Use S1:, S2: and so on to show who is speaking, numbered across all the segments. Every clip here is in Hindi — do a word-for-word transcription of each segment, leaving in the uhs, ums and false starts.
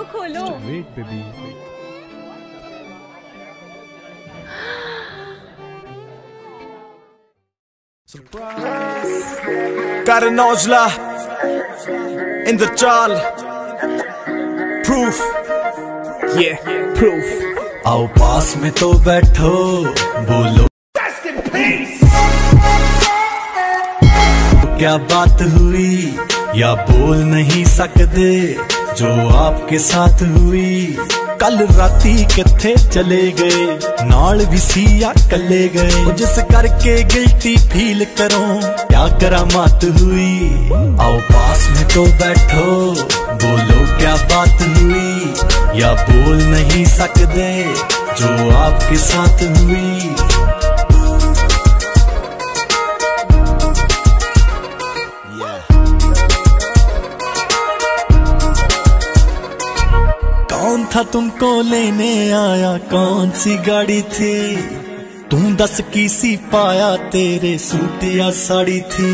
S1: खोलो।
S2: Wait baby.
S3: Karan Aujla Indrajal Proof Yeah Proof
S4: आओ पास में तो बैठो बोलो क्या बात हुई या बोल नहीं सकते जो आपके साथ हुई। कल राती किथे चले गए नाल भी सिया कले गए जिस करके गिल्टी फील करो क्या करामात हुई। आओ पास में तो बैठो बोलो क्या बात हुई या बोल नहीं सकते जो आपके साथ हुई। कौन था तुमको लेने आया कौन सी गाड़ी थी तुम दस की सी पाया तेरे सूट या साड़ी थी।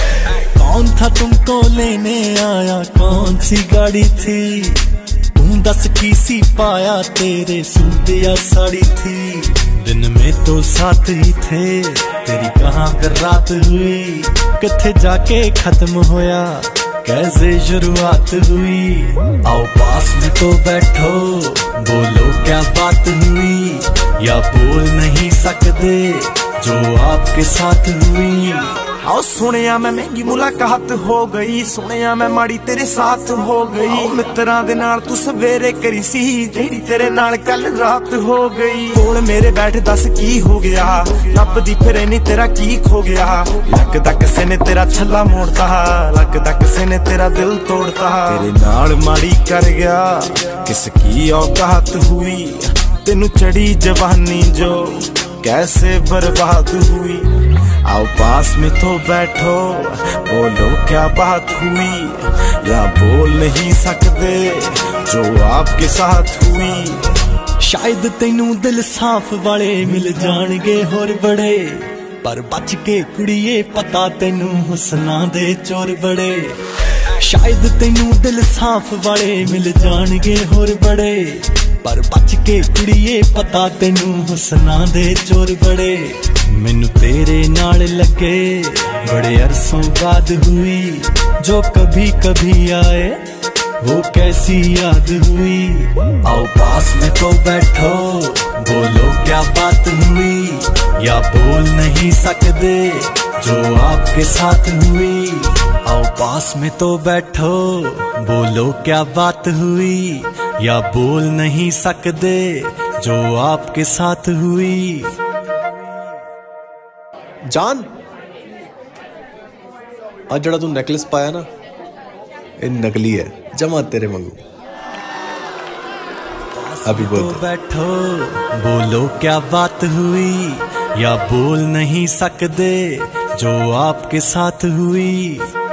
S4: कौन था तुमको लेने आया कौन सी गाड़ी थी तुम दस की सी पाया तेरे सूट या साड़ी थी। दिन में तो साथ ही थे तेरी कहाँ कर रात हुई किथे जाके खत्म होया कैसे शुरुआत हुई। आओ पास में तो बैठो बोलो क्या बात हुई या बोल नहीं सकते जो आपके साथ हुई।
S3: आओ सुनिया मैं महंगी मुलाकात हो गई सुनिया मैं माड़ी तेरे साथ हो गई मित्रां दे नाल तू सवेरे करी सी जेड़ी तेरे नाल कल रात हो गई। कोल मेरे बैठ दस की हो गया नपदी फिरे नी तेरा की खो गया लगदा किसे ने तेरा छल्ला मोड़ता लगदा किसे ने तेरा दिल तोड़ता तेरे नाल माड़ी कर गया किसकी औकात हुई तेनू चढ़ी जवानी जो कैसे बर्बाद हुई। आओ पास में तो बैठो बोलो क्या बात हुई या बोल नहीं सकते जो आपके साथ हुई।
S4: शायद तेनू दिल साफ वाले मिल जाणगे होर बड़े पर बच के कुड़िए पता तेनू हुस्ना दे चोर बड़े। शायद तेनू दिल साफ वाले मिल जाणगे होर बड़े पर बच के कुड़िए पता तेनू हुस्ना दे चोर बड़े। मैनू तेरे नाल लगे बड़े अरसों बाद हुई जो कभी कभी आए वो कैसी याद हुई। आओ पास में तो बैठो बोलो क्या बात हुई या बोल नहीं सकते जो आपके साथ हुई। आओ पास में तो बैठो बोलो क्या बात हुई या बोल नहीं सकते जो आपके साथ हुई।
S2: जान आज जड़ा तू नेकलेस पाया ना ये नकली है जमा तेरे मंगू। अभी बोल
S4: तो बैठो बोलो क्या बात हुई या बोल नहीं सकते जो आपके साथ हुई।